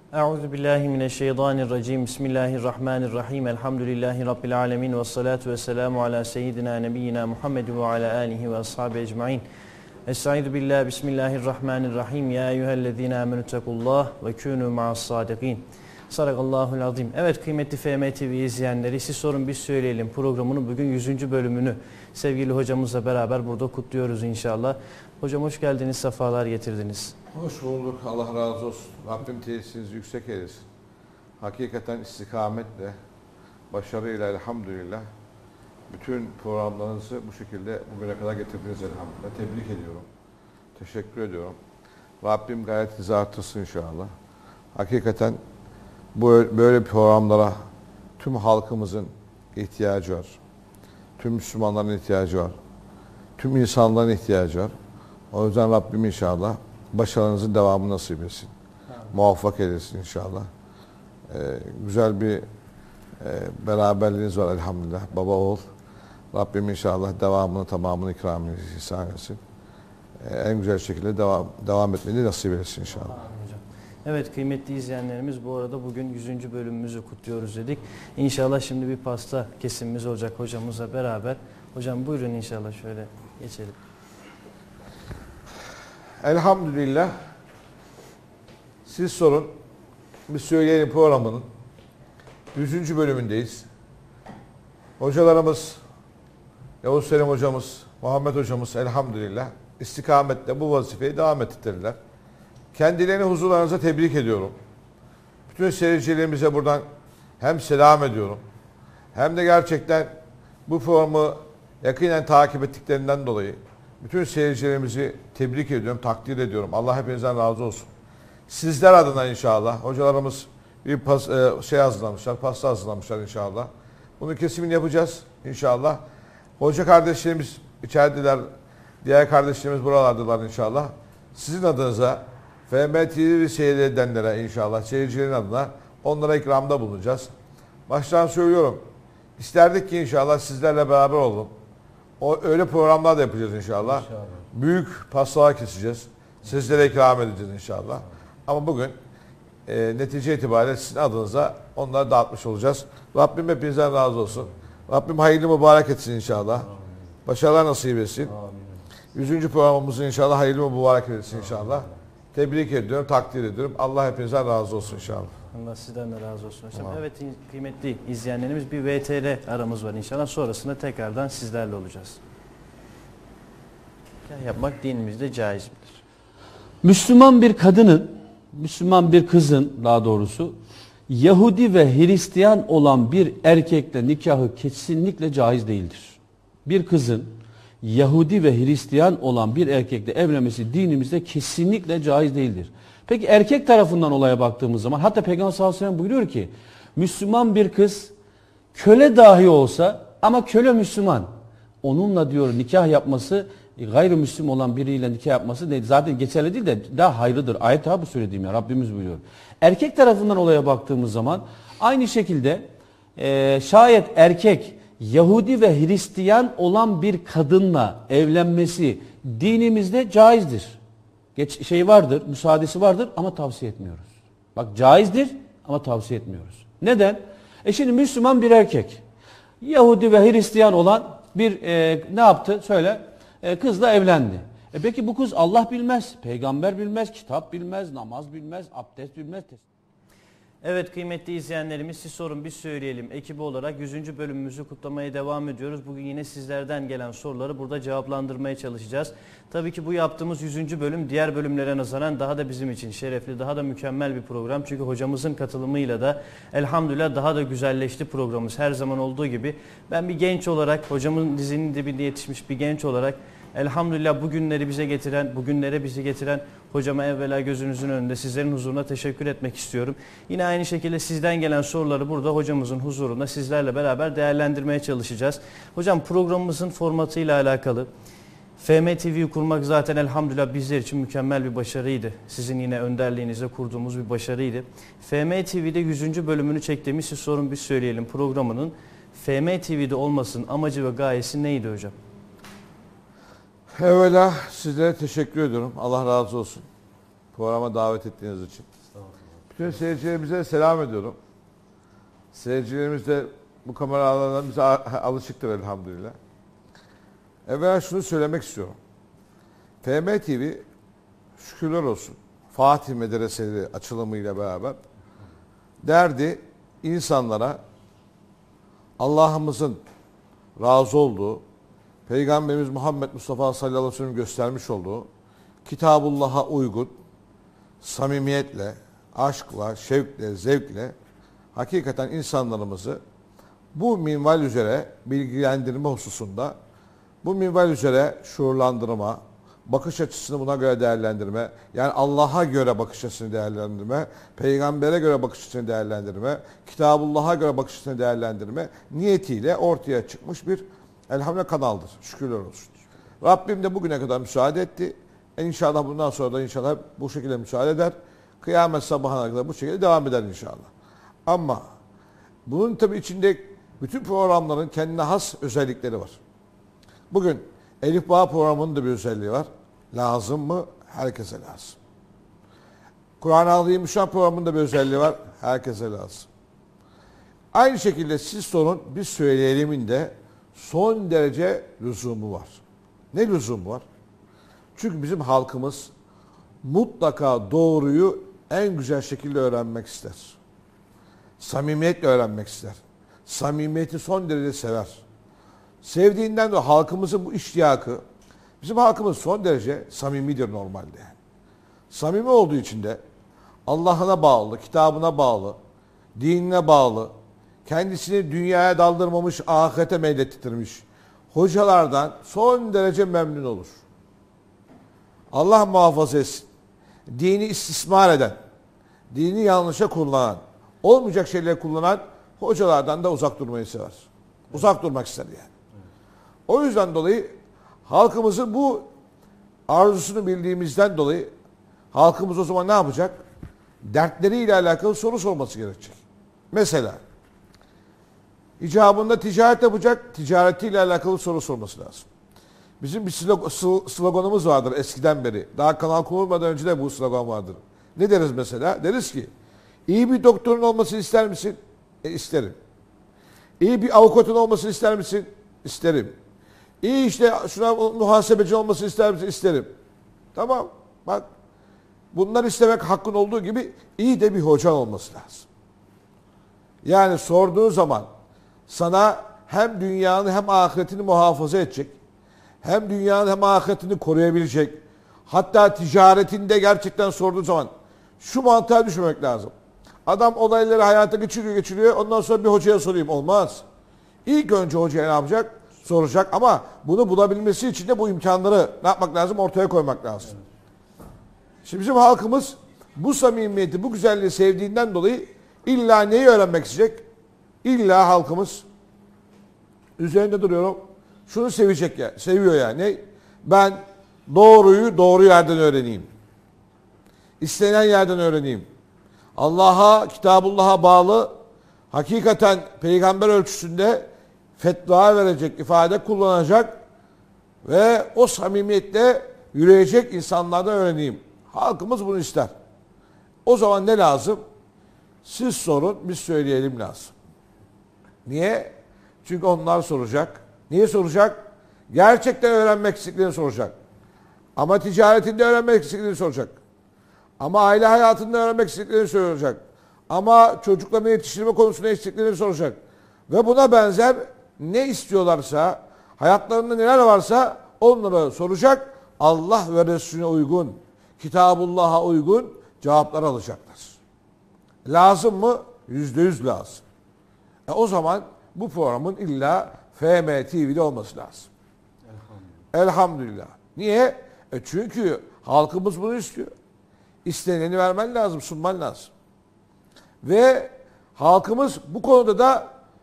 Euzubillahimineşşeytanirracim. Bismillahirrahmanirrahim. Elhamdülillahi Rabbil alemin. Ve salatu ve selamu ala seyyidina nebiyyina Muhammed ve ala alihi ve ashabi ecma'in. Estaizu billah. Bismillahirrahmanirrahim. Ya eyyühellezine amenütekullah ve kûnû ma'as-sâdikîn. Sadakallahul azim. Evet kıymetli FM TV izleyenleri, siz sorun biz söyleyelim programının bugün 100. bölümünü sevgili hocamızla beraber burada kutluyoruz inşallah. Hocam hoş geldiniz, sefalar getirdiniz. Hoş bulduk. Allah razı olsun. Rabbim tesisinizi yüksek eylesin. Hakikaten istikametle, başarıyla elhamdülillah bütün programlarınızı bu şekilde bugüne kadar getirdiniz elhamdülillah. Tebrik ediyorum. Teşekkür ediyorum. Rabbim gayretinizi artırsın inşallah. Hakikaten böyle programlara tüm halkımızın ihtiyacı var. Tüm Müslümanların ihtiyacı var. Tüm insanların ihtiyacı var. O yüzden Rabbim inşallah başarınızın devamını nasip etsin. Muvaffak eylesin inşallah. Güzel bir beraberliğiniz var elhamdülillah. Baba oğul. Rabbim inşallah devamını tamamını ikramını ihsan etsin. En güzel şekilde devam etmeyi nasip etsin inşallah. Evet kıymetli izleyenlerimiz, bu arada bugün 100. bölümümüzü kutluyoruz dedik. İnşallah şimdi bir pasta kesimimiz olacak hocamızla beraber. Hocam buyurun inşallah şöyle geçelim. Elhamdülillah. Siz sorun. Biz söyleyelim programının 100. bölümündeyiz. Hocalarımız, Yavuz Selim hocamız, Muhammed hocamız elhamdülillah istikametle bu vazifeyi devam ettirdiler. Kendilerini huzurlarınıza tebrik ediyorum. Bütün seyircilerimize buradan hem selam ediyorum, hem de gerçekten bu programı yakinen takip ettiklerinden dolayı bütün seyircilerimizi tebrik ediyorum, takdir ediyorum. Allah hepinizden razı olsun. Sizler adına inşallah hocalarımız bir hazırlamışlar, pasta hazırlamışlar inşallah. Bunun kesimini yapacağız inşallah. Hoca kardeşlerimiz içerideler, diğer kardeşlerimiz buralardalar inşallah. Sizin adınıza FM TV seyredenlere inşallah, seyircilerin adına onlara ikramda bulunacağız. Baştan söylüyorum, isterdik ki inşallah sizlerle beraber olalım. Öyle programlar da yapacağız inşallah. Büyük pastalar keseceğiz. Sizlere ikram edeceğiz inşallah. Ama bugün netice itibariyle sizin adınıza onları dağıtmış olacağız. Rabbim hepinizden razı olsun. Rabbim hayırlı mübarek etsin inşallah. Başarılar nasip etsin. 100. programımızı inşallah hayırlı mübarek etsin inşallah. Tebrik ediyorum, takdir ediyorum. Allah hepinizden razı olsun inşallah. Allah sizden de razı olsun hocam. Evet kıymetli izleyenlerimiz, bir VTR aramız var inşallah. Sonrasında tekrardan sizlerle olacağız. Yapmak dinimizde caiz midir? Müslüman bir kadının, Müslüman bir kızın daha doğrusu Yahudi ve Hristiyan olan bir erkekle nikahı kesinlikle caiz değildir. Bir kızın Yahudi ve Hristiyan olan bir erkekle evlenmesi dinimizde kesinlikle caiz değildir. Peki erkek tarafından olaya baktığımız zaman, hatta Peygamber sallallahu aleyhi ve sellem buyuruyor ki Müslüman bir kız köle dahi olsa, ama köle Müslüman, onunla diyor nikah yapması, gayrimüslim olan biriyle nikah yapması değil, zaten geçerli değil de daha hayırlıdır. Ayet bu söylediğim ya, Rabbimiz buyuruyor. Erkek tarafından olaya baktığımız zaman aynı şekilde şayet erkek Yahudi ve Hristiyan olan bir kadınla evlenmesi dinimizde caizdir. Vardır, müsaadesi vardır ama tavsiye etmiyoruz. Bak caizdir ama tavsiye etmiyoruz. Neden? Şimdi Müslüman bir erkek Yahudi ve Hristiyan olan bir ne yaptı? Söyle. Kızla evlendi. Peki bu kız Allah bilmez, peygamber bilmez, kitap bilmez, namaz bilmez, abdest bilmez. Evet kıymetli izleyenlerimiz, siz sorun biz söyleyelim ekibi olarak 100. bölümümüzü kutlamaya devam ediyoruz. Bugün yine sizlerden gelen soruları burada cevaplandırmaya çalışacağız. Tabii ki bu yaptığımız 100. bölüm diğer bölümlere nazaran daha da bizim için şerefli, daha da mükemmel bir program. Çünkü hocamızın katılımıyla da elhamdülillah daha da güzelleşti programımız, her zaman olduğu gibi. Ben bir genç olarak, hocamın dizinin dibinde yetişmiş bir genç olarak elhamdülillah bugünlere bizi getiren hocama evvela gözünüzün önünde sizlerin huzuruna teşekkür etmek istiyorum. Yine aynı şekilde sizden gelen soruları burada hocamızın huzurunda sizlerle beraber değerlendirmeye çalışacağız. Hocam programımızın formatıyla alakalı FM TV'yi kurmak zaten elhamdülillah bizler için mükemmel bir başarıydı. Sizin yine önderliğinizle kurduğumuz bir başarıydı. FM TV'de 100. bölümünü çektiğimiz Siz Sorun Biz Söyleyelim programının FM TV'de olmasının amacı ve gayesi neydi hocam? Evvela sizlere teşekkür ediyorum. Allah razı olsun. Programa davet ettiğiniz için. Bütün seyircilerimize selam ediyorum. Seyircilerimiz de bu kameralardan bize alışıktır elhamdülillah. Evvela şunu söylemek istiyorum. FM TV şükürler olsun Fatih Medreseleri açılımıyla beraber derdi insanlara Allah'ımızın razı olduğu, Peygamberimiz Muhammed Mustafa sallallahu aleyhi ve sellem göstermiş olduğu Kitabullah'a uygun, samimiyetle, aşkla, şevkle, zevkle hakikaten insanlarımızı bu minval üzere bilgilendirme hususunda, bu minval üzere şuurlandırma, bakış açısını buna göre değerlendirme, yani Allah'a göre bakış açısını değerlendirme, Peygamber'e göre bakış açısını değerlendirme, Kitabullah'a göre bakış açısını değerlendirme niyetiyle ortaya çıkmış bir elhamdülillah kanaldır. Şükürler olsun. Rabbim de bugüne kadar müsaade etti. İnşallah bundan sonra da inşallah bu şekilde müsaade eder. Kıyamet sabahına kadar bu şekilde devam eder inşallah. Ama bunun tabii içinde bütün programların kendine has özellikleri var. Bugün Elif Bağ programının da bir özelliği var. Lazım mı? Herkese lazım. Kur'an-ı Azimüşşan programının da bir özelliği var. Herkese lazım. Aynı şekilde siz sorun, biz söyleyelim'in de son derece lüzumu var. Ne lüzumu var? Çünkü bizim halkımız mutlaka doğruyu en güzel şekilde öğrenmek ister. Samimiyetle öğrenmek ister. Samimiyeti son derece sever. Sevdiğinden dolayı halkımızın bu iştiyakı, bizim halkımız son derece samimidir normalde. Samimi olduğu için de Allah'ına bağlı, kitabına bağlı, dinine bağlı, kendisini dünyaya daldırmamış, ahirete meylettirmiş hocalardan son derece memnun olur. Allah muhafaza etsin. Dini istismar eden, dini yanlışa kullanan, olmayacak şeyleri kullanan hocalardan da uzak durmayı sever. Uzak durmak ister yani. O yüzden dolayı halkımızın bu arzusunu bildiğimizden dolayı halkımız o zaman ne yapacak? Dertleriyle alakalı soru sorması gerekecek. Mesela icabında ticaret yapacak, ticaretiyle alakalı soru sorması lazım. Bizim bir sloganımız vardır eskiden beri. Daha kanal kurulmadan önce de bu slogan vardır. Ne deriz mesela? Deriz ki iyi bir doktorun olmasını ister misin? İsterim. İyi bir avukatın olmasını ister misin? İsterim. İyi işte şuna muhasebeci olmasını ister misin? İsterim. Tamam. Bak bunlar istemek hakkın olduğu gibi iyi de bir hocan olması lazım. Yani sorduğun zaman sana hem dünyanı hem ahiretini muhafaza edecek, hem dünyanın hem ahiretini koruyabilecek, hatta ticaretinde gerçekten sorduğu zaman şu mantığa düşmemek lazım. Adam olayları hayata geçiriyor, ondan sonra bir hocaya sorayım. Olmaz. İlk önce hocaya ne yapacak? Soracak ama bunu bulabilmesi için de bu imkanları ne yapmak lazım? Ortaya koymak lazım. Şimdi bizim halkımız bu samimiyeti, bu güzelliği sevdiğinden dolayı illa neyi öğrenmek isteyecek? İlla halkımız üzerinde duruyorum. Şunu sevecek ya, seviyor yani. Ben doğruyu doğru yerden öğreneyim. İstenen yerden öğreneyim. Allah'a, Kitabullah'a bağlı, hakikaten peygamber ölçüsünde fetva verecek, ifade kullanacak ve o samimiyetle yürüyecek insanlardan öğreneyim. Halkımız bunu ister. O zaman ne lazım? Siz sorun, biz söyleyelim lazım. Niye? Çünkü onlar soracak. Niye soracak? Gerçekten öğrenmek istediklerini soracak. Ama ticaretinde öğrenmek istediklerini soracak. Ama aile hayatında öğrenmek istediklerini soracak. Ama çocuklarını yetiştirme konusunda istediklerini soracak. Ve buna benzer ne istiyorlarsa, hayatlarında neler varsa onları soracak. Allah ve Resulüne uygun, Kitabullah'a uygun cevaplar alacaklar. Lazım mı? %100 lazım. O zaman bu programın illa FM TV'de olması lazım. Elhamdülillah. Niye? Çünkü halkımız bunu istiyor. İsteneni vermen lazım, sunman lazım. Ve halkımız bu konuda da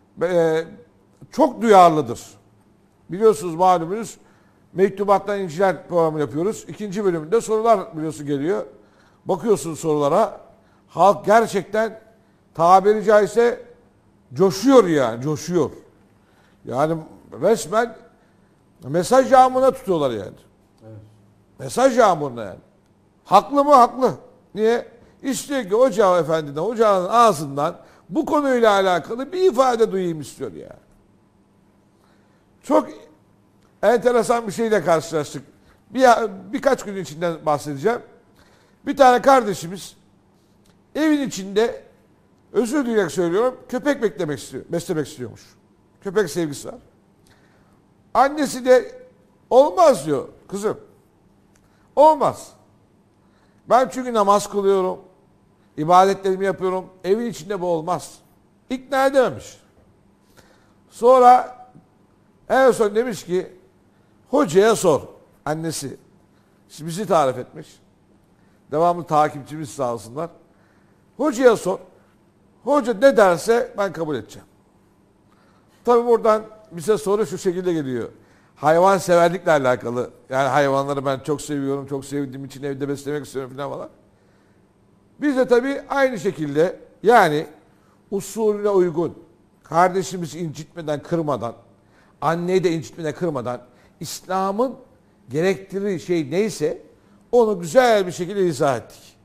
çok duyarlıdır. Biliyorsunuz malumunuz Mektubattan İnciler programı yapıyoruz. 2. bölümünde sorular biliyorsun geliyor. Bakıyorsunuz sorulara. Halk gerçekten tabiri caizse coşuyor yani, coşuyor. Yani resmen mesaj yağmuruna tutuyorlar yani. Evet. Mesaj yağmuruna yani. Haklı mı? Haklı. Niye? İstiyor ki Hoca Efendi'den, hocanın ağzından bu konuyla alakalı bir ifade duyayım istiyor ya. Çok enteresan bir şeyle karşılaştık. Birkaç gün içinden bahsedeceğim. Bir tane kardeşimiz evin içinde, özür dileyerek söylüyorum, köpek beslemek istiyormuş. Köpek sevgisi var. Annesi de olmaz diyor kızım. Olmaz. Ben çünkü namaz kılıyorum, ibadetlerimi yapıyorum. Evin içinde bu olmaz. İkna edememiş. Sonra en son demiş ki hocaya sor. Annesi. Şimdi bizi tarif etmiş. Devamlı takipçimiz sağ olsunlar. Hocaya sor. Hoca ne derse ben kabul edeceğim. Tabi buradan bize soru şu şekilde geliyor. Hayvan severlikle alakalı. Yani hayvanları ben çok seviyorum. Çok sevdiğim için evde beslemek istiyorum falan. Biz de tabii aynı şekilde yani usulüne uygun, kardeşimizi incitmeden, kırmadan, anneyi de incitmeden, kırmadan, İslam'ın gerektirdiği şey neyse onu güzel bir şekilde izah ettik.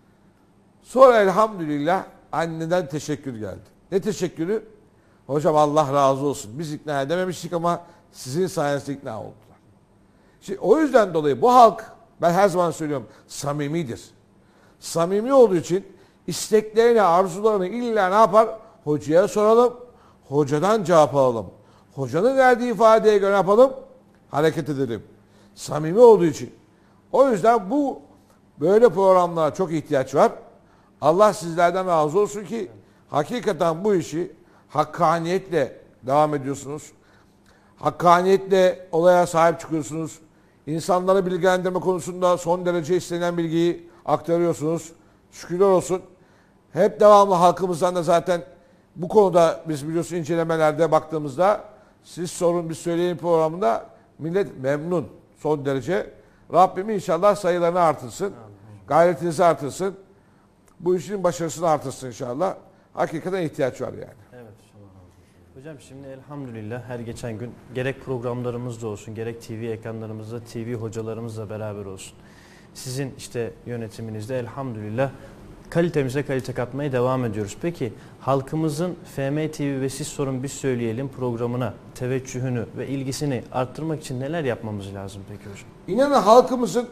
Sonra elhamdülillah anneden teşekkür geldi. Ne teşekkürü? Hocam Allah razı olsun. Biz ikna edememiştik ama sizin sayenizde ikna oldular. Şimdi o yüzden dolayı bu halk, ben her zaman söylüyorum, samimidir. Samimi olduğu için isteklerini, arzularını illa ne yapar? Hocaya soralım, hocadan cevap alalım. Hocanın verdiği ifadeye göre yapalım, hareket edelim. Samimi olduğu için. O yüzden bu böyle programlara çok ihtiyaç var. Allah sizlerden razı olsun ki hakikaten bu işi hakkaniyetle devam ediyorsunuz. Hakkaniyetle olaya sahip çıkıyorsunuz. İnsanları bilgilendirme konusunda son derece istenen bilgiyi aktarıyorsunuz. Şükürler olsun. Hep devamlı halkımızdan da zaten bu konuda biz biliyorsun incelemelerde baktığımızda siz sorun biz söyleyin programında millet memnun son derece. Rabbim inşallah sayılarını artırsın. Gayretinizi artırsın. Bu işin başarısını artırsın inşallah. Hakikaten ihtiyaç var yani. Evet. Hocam şimdi elhamdülillah her geçen gün gerek programlarımızda olsun, gerek TV ekranlarımızda TV hocalarımızla beraber olsun. Sizin işte yönetiminizde elhamdülillah kalitemize kalite katmaya devam ediyoruz. Peki halkımızın FM TV ve Siz Sorun Biz Söyleyelim programına teveccühünü ve ilgisini arttırmak için neler yapmamız lazım peki hocam? İnanın halkımızın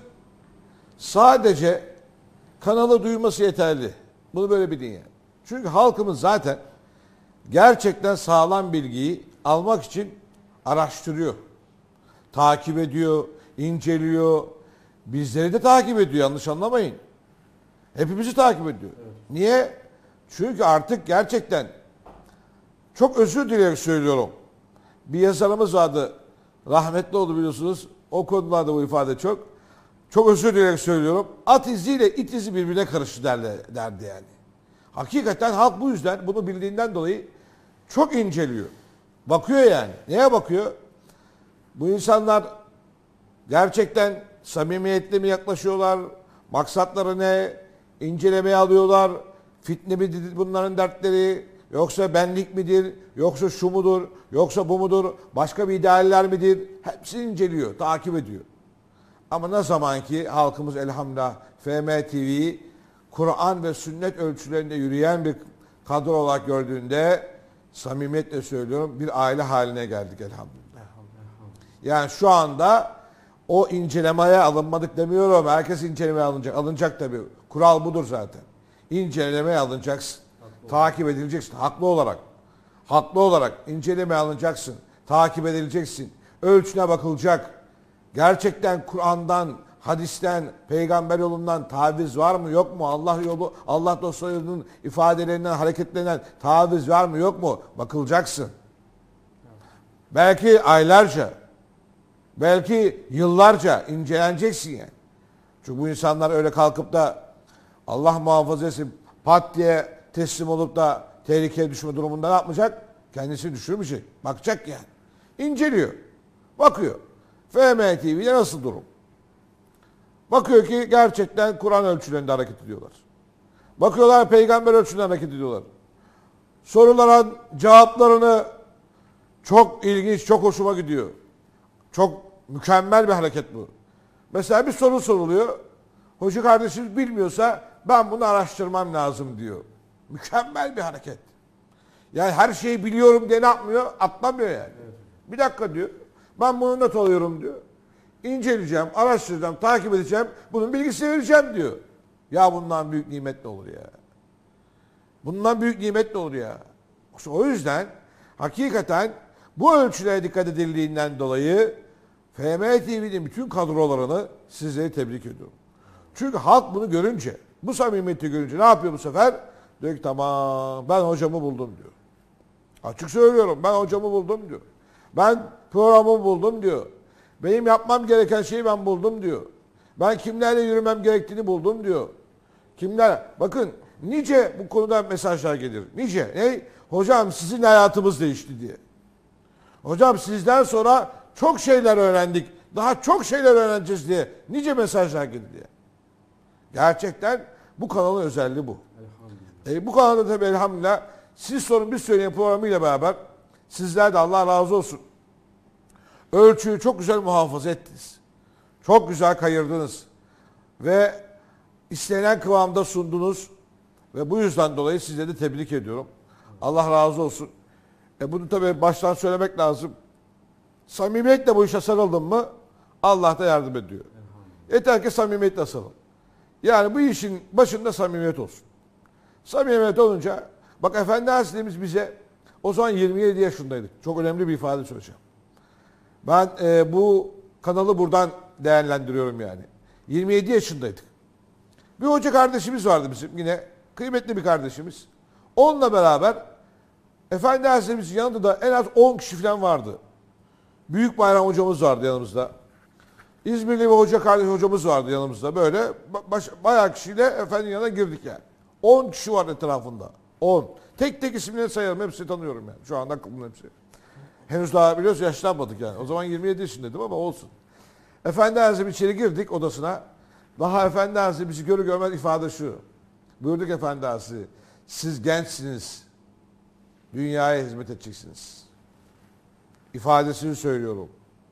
sadece kanalı duyması yeterli. Bunu böyle bilin yani. Çünkü halkımız zaten gerçekten sağlam bilgiyi almak için araştırıyor. Takip ediyor, inceliyor. Bizleri de takip ediyor, yanlış anlamayın. Hepimizi takip ediyor. Evet. Niye? Çünkü artık gerçekten çok özür dileyerek söylüyorum. Bir yazarımız vardı, rahmetli oldu biliyorsunuz. O konularda bu ifade çok. Çok özür dileyerek söylüyorum. At iziyle it izi birbirine karıştı derdi yani. Hakikaten halk bu yüzden bunu bildiğinden dolayı çok inceliyor. Bakıyor yani. Neye bakıyor? Bu insanlar gerçekten samimiyetle mi yaklaşıyorlar? Maksatları ne? İncelemeye alıyorlar. Fitne midir bunların dertleri? Yoksa benlik midir? Yoksa şu mudur? Yoksa bu mudur? Başka bir idealler midir? Hepsini inceliyor, takip ediyor. Ama ne zaman ki halkımız elhamdülillah FM TV'yi Kur'an ve sünnet ölçülerinde yürüyen bir kadro olarak gördüğünde samimiyetle söylüyorum bir aile haline geldik elhamdülillah. Yani şu anda o incelemeye alınmadık demiyorum. Herkes incelemeye alınacak. Alınacak tabii. Kural budur zaten. İncelemeye alınacaksın. Takip edileceksin. Haklı olarak. Haklı olarak incelemeye alınacaksın. Takip edileceksin. Ölçüne bakılacak. Gerçekten Kur'an'dan, hadisten, peygamber yolundan taviz var mı yok mu? Allah yolu, Allah dostlarının ifadelerinden, hareketlerinden taviz var mı yok mu? Bakılacaksın. Belki aylarca, belki yıllarca inceleneceksin yani. Çünkü bu insanlar öyle kalkıp da Allah muhafaza etsin pat diye teslim olup da tehlikeye düşme durumunda ne yapmayacak? Kendisini düşürmeyecek. Bakacak yani. İnceliyor. Bakıyor. FM TV'de nasıl durum? Bakıyor ki gerçekten Kur'an ölçülerinde hareket ediyorlar. Bakıyorlar peygamber ölçülerinde hareket ediyorlar. Sorulara cevaplarını çok ilginç, çok hoşuma gidiyor. Çok mükemmel bir hareket bu. Mesela bir soru soruluyor. Hoca kardeşimiz bilmiyorsa ben bunu araştırmam lazım diyor. Mükemmel bir hareket. Yani her şeyi biliyorum diye ne yapmıyor? Atlamıyor yani. Evet. Bir dakika diyor. Ben bunu not alıyorum diyor. İnceleyeceğim, araştıracağım, takip edeceğim. Bunun bilgisini vereceğim diyor. Ya bundan büyük nimet ne olur ya? Bundan büyük nimet ne olur ya? İşte o yüzden hakikaten bu ölçülere dikkat edildiğinden dolayı FM TV'nin bütün kadrolarını sizleri tebrik ediyorum. Çünkü halk bunu görünce, bu samimiyeti görünce ne yapıyor bu sefer? Diyor ki tamam ben hocamı buldum diyor. Açık söylüyorum ben hocamı buldum diyor. Ben programımı buldum diyor. Benim yapmam gereken şeyi ben buldum diyor. Ben kimlerle yürümem gerektiğini buldum diyor. Kimler? Bakın nice bu konuda mesajlar gelir. Nice. Ne? Hocam sizin hayatımız değişti diye. Hocam sizden sonra çok şeyler öğrendik. Daha çok şeyler öğreneceğiz diye. Nice mesajlar gelir diye. Gerçekten bu kanalın özelliği bu. Bu kanalda tabii elhamdülillah siz sorun biz söyleyin programıyla beraber sizler de Allah razı olsun. Ölçüyü çok güzel muhafaza ettiniz. Çok güzel kayırdınız. Ve istenen kıvamda sundunuz. Ve bu yüzden dolayı sizleri de tebrik ediyorum. Allah razı olsun. Bunu tabii baştan söylemek lazım. Samimiyetle bu işe sarıldın mı Allah da yardım ediyor. Yeter ki samimiyetle sarıl. Yani bu işin başında samimiyet olsun. Samimiyet olunca bak Efendi Hazretlerimiz bize o zaman 27 yaşındaydık. Çok önemli bir ifade söyleyeceğim. Ben bu kanalı buradan değerlendiriyorum yani. 27 yaşındaydık. Bir hoca kardeşimiz vardı bizim yine kıymetli bir kardeşimiz. Onunla beraber Efendi Hazretlerimizin yanında da en az 10 kişi falan vardı. Büyük Bayram hocamız vardı yanımızda. İzmirli bir hoca kardeş hocamız vardı yanımızda. Böyle bayağı kişiyle efendinin yanına girdik yani. 10 kişi var etrafında. 10. Tek tek isimlerini sayarım. Hepsini tanıyorum yani. Şu anda aklımın hepsi. Henüz daha biliyoruz yaşlanmadık yani. O zaman 27 yaşındaydım ama olsun. Efendi Hazretleri içeri girdik odasına. Daha Efendi Hazretleri bizi görür görmez ifade şu. Buyurduk Efendi Hazretleri. Siz gençsiniz. Dünyaya hizmet edeceksiniz. İfadesini söylüyorum.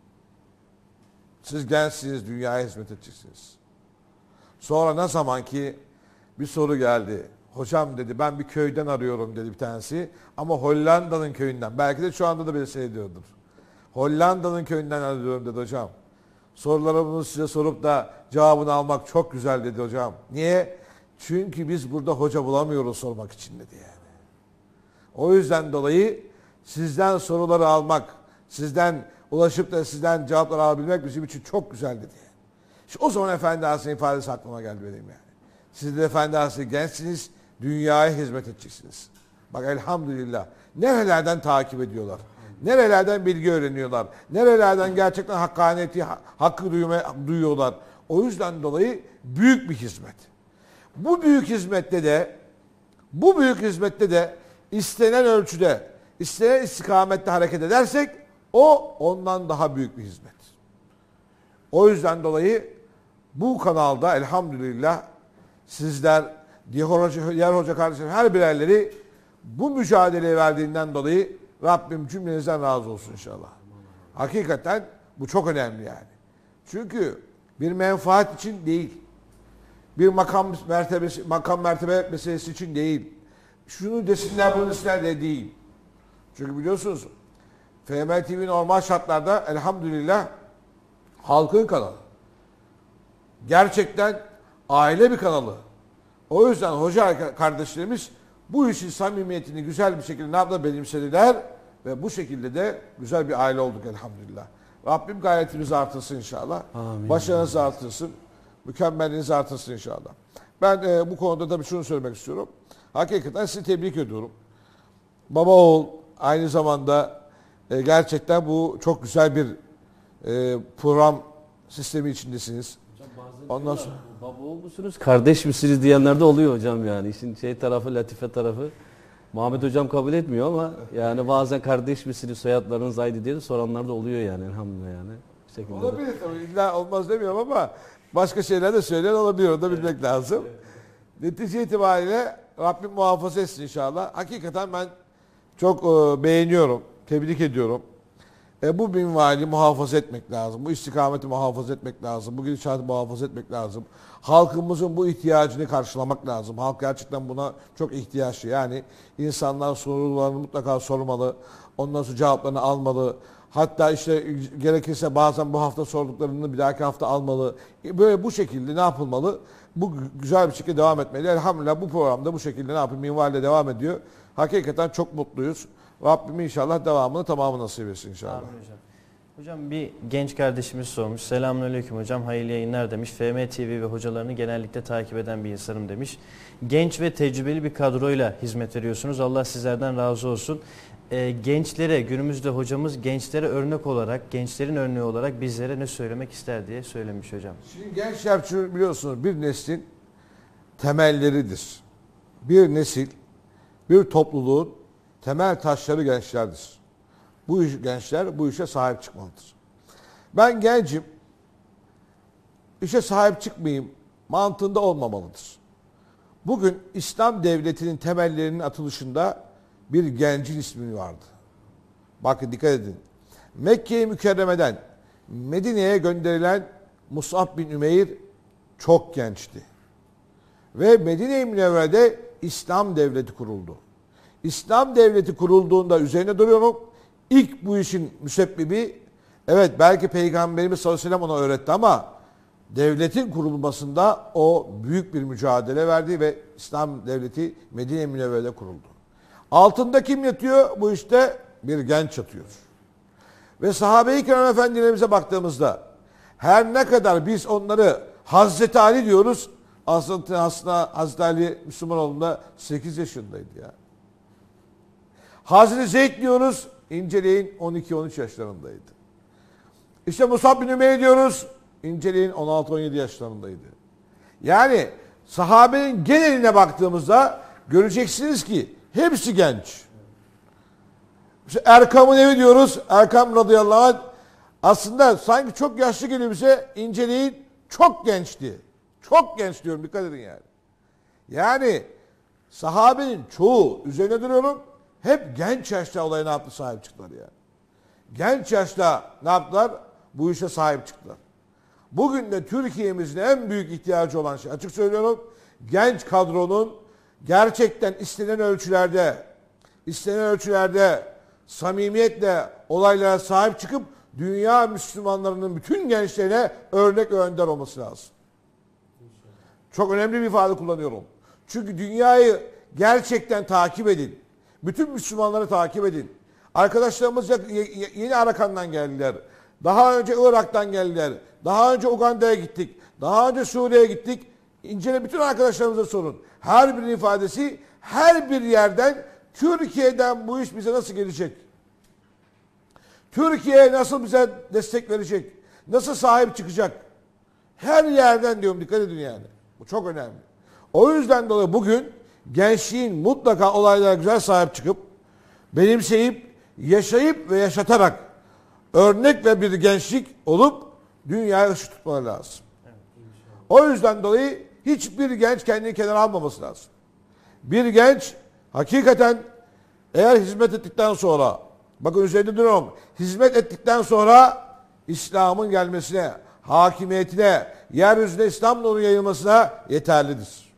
Siz gençsiniz, dünyaya hizmet edeceksiniz. Sonra ne zaman ki bir soru geldi. Hocam dedi ben bir köyden arıyorum dedi bir tanesi. Ama Hollanda'nın köyünden. Belki de şu anda da beni seyrediyordur. Hollanda'nın köyünden arıyorum dedi hocam. Sorularımı size sorup da cevabını almak çok güzel dedi hocam. Niye? Çünkü biz burada hoca bulamıyoruz sormak için dedi yani. O yüzden dolayı sizden soruları almak, sizden ulaşıp da sizden cevaplar alabilmek bizim için çok güzel dedi. İşte o zaman Efendi Hazretleri'nin ifadesi aklıma geldi benim yani. Siz de Efendi Hazretleri gençsiniz, dünyaya hizmet edeceksiniz. Bak elhamdülillah nerelerden takip ediyorlar. Nerelerden bilgi öğreniyorlar. Nerelerden gerçekten hakkaniyeti, hakkı duyuyorlar. O yüzden dolayı büyük bir hizmet. Bu büyük hizmette de istenen ölçüde, istenen istikamette hareket edersek o ondan daha büyük bir hizmet. O yüzden dolayı bu kanalda elhamdülillah sizler, diğer hoca kardeşlerim her birerleri bu mücadeleyi verdiğinden dolayı Rabbim cümlenizden razı olsun inşallah. Hakikaten bu çok önemli yani. Çünkü bir menfaat için değil, bir makam mertebe meselesi için değil, şunu desinler bunu desinler de değil. Çünkü biliyorsunuz FM TV normal şartlarda elhamdülillah halkın kanalı. Gerçekten aile bir kanalı. O yüzden hoca kardeşlerimiz bu işin samimiyetini güzel bir şekilde ne yaptılar benimsediler ve bu şekilde de güzel bir aile olduk elhamdülillah. Rabbim gayretimizi artırsın inşallah. Amin. Başarınızı artırsın. Mükemmelliğinizi artırsın inşallah. Ben bu konuda tabii şunu söylemek istiyorum. Hakikaten sizi tebrik ediyorum. Baba oğul aynı zamanda gerçekten bu çok güzel bir program sistemi içindesiniz. Ondan sonra baba oğul musunuz, kardeş misiniz diyenler de oluyor hocam yani. İşin şey tarafı, latife tarafı. Muhammed hocam kabul etmiyor ama yani bazen kardeş misiniz, soyadlarınız aynı diye de soranlar da oluyor yani elhamdülillah yani. Olabilir tabii illa olmaz demiyorum ama başka şeyler de söyleyen olabilir. Onu da bilmek lazım. Netice itibariyle Rabbim muhafaza etsin inşallah. Hakikaten ben çok beğeniyorum, tebrik ediyorum. Bu minvali muhafaza etmek lazım. Bu istikameti muhafaza etmek lazım. Bu gidişatı muhafaza etmek lazım. Halkımızın bu ihtiyacını karşılamak lazım. Halk gerçekten buna çok ihtiyaçlı. Yani insanlar sorularını mutlaka sormalı. Ondan sonra cevaplarını almalı. Hatta işte gerekirse bazen bu hafta sorduklarını bir dahaki hafta almalı. Böyle bu şekilde ne yapılmalı? Bu güzel bir şekilde devam etmeli. Elhamdülillah bu programda bu şekilde ne yapayım? Minvalde devam ediyor. Hakikaten çok mutluyuz. Rabbim inşallah devamını tamamını nasip etsin inşallah. Amin hocam. Hocam bir genç kardeşimiz sormuş. Selamünaleyküm hocam. Hayırlı yayınlar demiş. FM TV ve hocalarını genellikle takip eden bir insanım demiş. Genç ve tecrübeli bir kadroyla hizmet veriyorsunuz. Allah sizlerden razı olsun. Gençlere, günümüzde hocamız gençlere örnek olarak, gençlerin örneği olarak bizlere ne söylemek ister diye söylemiş hocam. Şimdi gençler biliyorsunuz bir neslin temelleridir. Bir nesil, bir topluluğun temel taşları gençlerdir. Gençler bu işe sahip çıkmalıdır. Ben gencim, işe sahip çıkmayayım mantığında olmamalıdır. Bugün İslam devletinin temellerinin atılışında bir gencin ismi vardı. Bakın dikkat edin. Mekke-i Mükerreme'den Medine'ye gönderilen Mus'ab bin Ümeyr çok gençti. Ve Medine-i Münevvere'de İslam devleti kuruldu. İslam devleti kurulduğunda üzerine duruyorum. İlk bu işin müsebbibi, evet belki Peygamberimiz sallallahu aleyhi ve sellem ona öğretti ama devletin kurulmasında o büyük bir mücadele verdi ve İslam devleti Medine-i Münevvere'de kuruldu. Altında kim yatıyor? Bu işte bir genç yatıyor. Ve sahabe-i kiram efendilerimize baktığımızda her ne kadar biz onları Hazreti Ali diyoruz, aslında Hazreti Ali Müslüman olduğunda 8 yaşındaydı ya. Hazreti Zeyd diyoruz, inceleyin 12-13 yaşlarındaydı. İşte Musab bin Ümeyr diyoruz, inceleyin 16-17 yaşlarındaydı. Yani sahabenin geneline baktığımızda göreceksiniz ki hepsi genç. İşte Erkam'ın evi diyoruz, Erkam radıyallahu anh aslında sanki çok yaşlı geliyor bize, inceleyin çok gençti. Çok genç diyorum, dikkat edin yani. Yani sahabenin çoğu, üzerine duruyorum, hep genç yaşta olaya ne yaptı? Sahip çıktılar yani. Genç yaşta ne yaptılar? Bu işe sahip çıktılar. Bugün de Türkiye'mizin en büyük ihtiyacı olan şey, açık söylüyorum, genç kadronun gerçekten istenen ölçülerde samimiyetle olaylara sahip çıkıp dünya Müslümanlarının bütün gençlerine örnek ve önder olması lazım. Çok önemli bir ifade kullanıyorum. Çünkü dünyayı gerçekten takip edin. Bütün Müslümanları takip edin. Arkadaşlarımız yeni Arakan'dan geldiler. Daha önce Irak'tan geldiler. Daha önce Uganda'ya gittik. Daha önce Suriye'ye gittik. İncele bütün arkadaşlarımıza sorun. Her birinin ifadesi her bir yerden Türkiye'den bu iş bize nasıl gelecek? Türkiye nasıl bize destek verecek? Nasıl sahip çıkacak? Her yerden diyorum, dikkat edin yani. Bu çok önemli. O yüzden dolayı bugün gençliğin mutlaka olaylara güzel sahip çıkıp benimseyip, yaşayıp ve yaşatarak örnek ve bir gençlik olup dünyaya ışık tutmaları lazım. O yüzden dolayı hiçbir genç kendini kenara almaması lazım. Bir genç hakikaten eğer hizmet ettikten sonra, bakın üzerinde duruyorum, hizmet ettikten sonra İslam'ın gelmesine, hakimiyetine, yeryüzüne İslam nuru yayılmasına yeterlidir.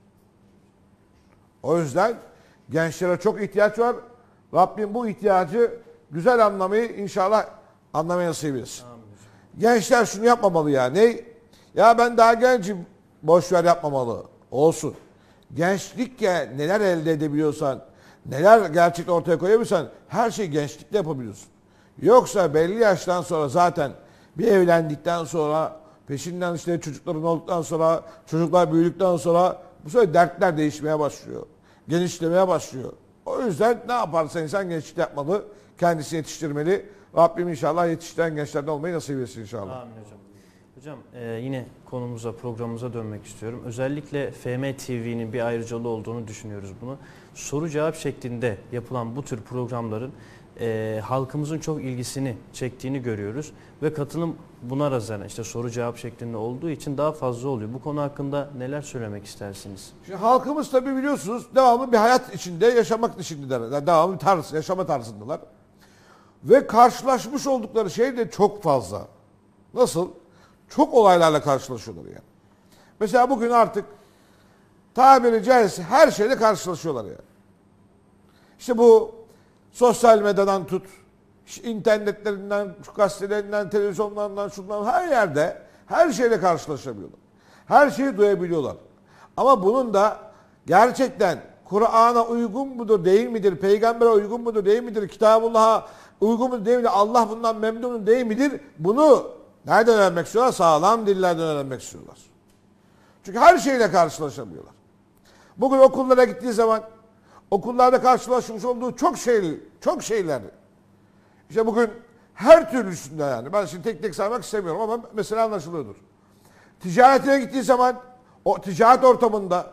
O yüzden gençlere çok ihtiyaç var. Rabbim bu ihtiyacı güzel anlamayı inşallah anlamaya nasip etsin. Gençler şunu yapmamalı ya. Ne? Ya ben daha gencim, boşver yapmamalı. Olsun. Gençlikke neler elde edebiliyorsan, neler gerçekten ortaya koyabiliyorsan her şeyi gençlikte yapabiliyorsun. Yoksa belli yaştan sonra zaten bir evlendikten sonra, peşinden işte çocukların olduktan sonra, çocuklar büyüdükten sonra bu sefer dertler değişmeye başlıyor. Genişlemeye başlıyor. O yüzden ne yaparsa insan gençlik yapmalı, kendisini yetiştirmeli. Rabbim inşallah yetiştiren gençlerden olmayı nasip etsin inşallah. Amin hocam. Hocam yine konumuza, programımıza dönmek istiyorum. Özellikle FM TV'nin bir ayrıcalığı olduğunu düşünüyoruz bunu. Soru cevap şeklinde yapılan bu tür programların halkımızın çok ilgisini çektiğini görüyoruz. Ve katılım buna nazaran işte soru cevap şeklinde olduğu için daha fazla oluyor. Bu konu hakkında neler söylemek istersiniz? Şimdi halkımız tabii biliyorsunuz devamlı bir hayat içinde, yaşamak içindeler. Yani devamlı yaşama tarzındalar. Ve karşılaşmış oldukları şey de çok fazla. Nasıl? Çok olaylarla karşılaşıyorlar yani. Mesela bugün artık tabiri caizse her şeyle karşılaşıyorlar yani. İşte bu sosyal medyadan tut, işte internetlerinden, gazetelerinden, televizyonlarından, şundan her yerde her şeyle karşılaşabiliyorlar. Her şeyi duyabiliyorlar. Ama bunun da gerçekten Kur'an'a uygun mudur, değil midir? Peygamber'e uygun mudur, değil midir? Kitabullah'a uygun mudur, değil midir? Allah bundan memnun değil midir? Bunu nereden öğrenmek istiyorlar? Sağlam dillerden öğrenmek istiyorlar. Çünkü her şeyle karşılaşabiliyorlar. Bugün okullara gittiği zaman okullarda karşılaşmış olduğu çok şeyler. İşte bugün her türlüsünde yani. Ben şimdi tek tek saymak istemiyorum ama mesela anlaşılıyordur. Ticaretine gittiği zaman o ticaret ortamında